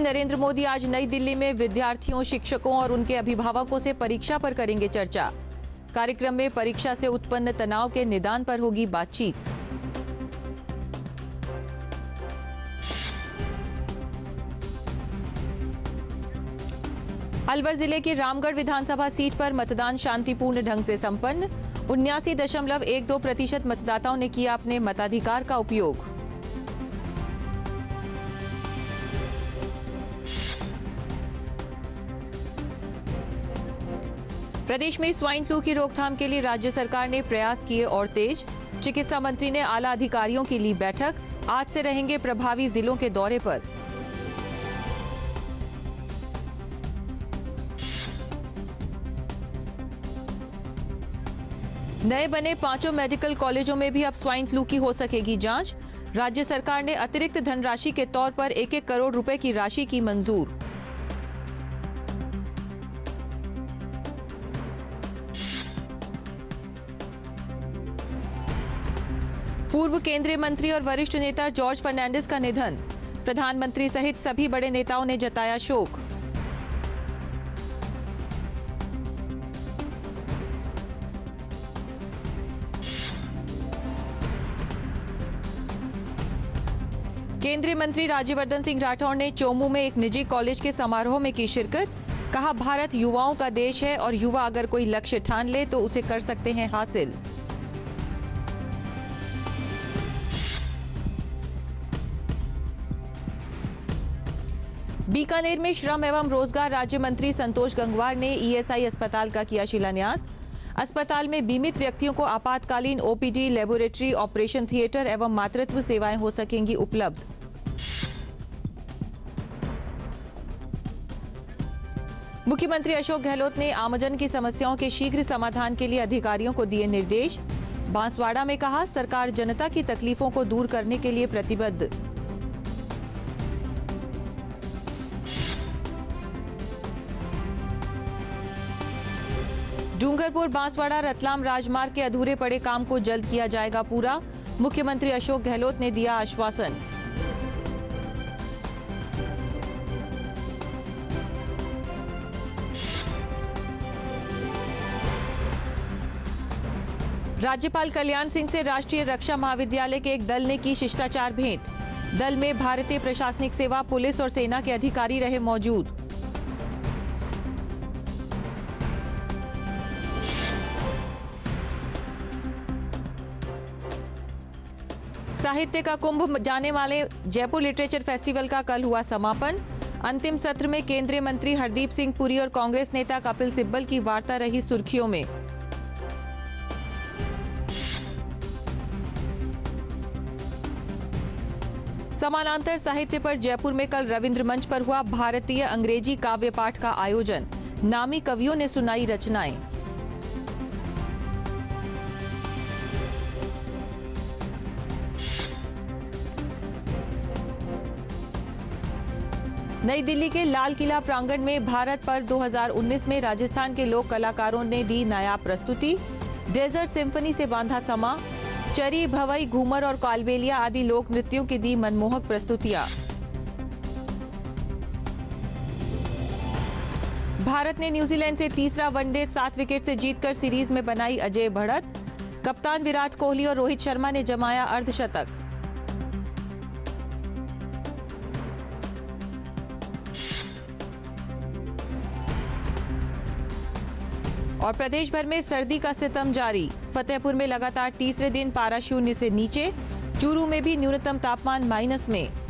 नरेंद्र मोदी आज नई दिल्ली में विद्यार्थियों, शिक्षकों और उनके अभिभावकों से परीक्षा पर करेंगे चर्चा। कार्यक्रम में परीक्षा से उत्पन्न तनाव के निदान पर होगी बातचीत। अलवर जिले की रामगढ़ विधानसभा सीट पर मतदान शांतिपूर्ण ढंग से संपन्न। 79.12% मतदाताओं ने किया अपने मताधिकार का उपयोग। प्रदेश में स्वाइन फ्लू की रोकथाम के लिए राज्य सरकार ने प्रयास किए और तेज। चिकित्सा मंत्री ने आला अधिकारियों की ली बैठक। आज से रहेंगे प्रभावी जिलों के दौरे पर। नए बने 5 मेडिकल कॉलेजों में भी अब स्वाइन फ्लू की हो सकेगी जांच। राज्य सरकार ने अतिरिक्त धनराशि के तौर पर 1-1 करोड़ रुपए की राशि की मंजूर। पूर्व केंद्रीय मंत्री और वरिष्ठ नेता जॉर्ज फर्नांडिस का निधन। प्रधानमंत्री सहित सभी बड़े नेताओं ने जताया शोक। केंद्रीय मंत्री राज्यवर्धन सिंह राठौड़ ने चोमू में एक निजी कॉलेज के समारोह में की शिरकत। कहा, भारत युवाओं का देश है और युवा अगर कोई लक्ष्य ठान ले तो उसे कर सकते हैं हासिल। बीकानेर में श्रम एवं रोजगार राज्य मंत्री संतोष गंगवार ने ईएसआई अस्पताल का किया शिलान्यास। अस्पताल में बीमित व्यक्तियों को आपातकालीन ओपीडी, लेबोरेटरी, ऑपरेशन थिएटर एवं मातृत्व सेवाएं हो सकेंगी उपलब्ध। मुख्यमंत्री अशोक गहलोत ने आमजन की समस्याओं के शीघ्र समाधान के लिए अधिकारियों को दिए निर्देश। बांसवाड़ा में कहा, सरकार जनता की तकलीफों को दूर करने के लिए प्रतिबद्ध। डूंगरपुर बांसवाड़ा रतलाम राजमार्ग के अधूरे पड़े काम को जल्द किया जाएगा पूरा। मुख्यमंत्री अशोक गहलोत ने दिया आश्वासन। राज्यपाल कल्याण सिंह से राष्ट्रीय रक्षा महाविद्यालय के एक दल ने की शिष्टाचार भेंट। दल में भारतीय प्रशासनिक सेवा, पुलिस और सेना के अधिकारी रहे मौजूद। साहित्य का कुंभ जाने वाले जयपुर लिटरेचर फेस्टिवल का कल हुआ समापन। अंतिम सत्र में केंद्रीय मंत्री हरदीप सिंह पुरी और कांग्रेस नेता कपिल सिब्बल की वार्ता रही सुर्खियों में। समानांतर साहित्य पर जयपुर में कल रविंद्र मंच पर हुआ भारतीय अंग्रेजी काव्य पाठ का आयोजन। नामी कवियों ने सुनाई रचनाएं। नई दिल्ली के लाल किला प्रांगण में भारत पर्व 2019 में राजस्थान के लोक कलाकारों ने दी नायाब प्रस्तुति। डेजर्ट सिम्फनी से बांधा समा। चरी, भवई, घूमर और कालबेलिया आदि लोक नृत्यों की दी मनमोहक प्रस्तुतियां। भारत ने न्यूजीलैंड से तीसरा वनडे 7 विकेट से जीतकर सीरीज में बनाई अजेय बढ़त। कप्तान विराट कोहली और रोहित शर्मा ने जमाया अर्धशतक। और प्रदेश भर में सर्दी का सितम जारी। फतेहपुर में लगातार तीसरे दिन पारा शून्य से नीचे। चूरू में भी न्यूनतम तापमान माइनस में।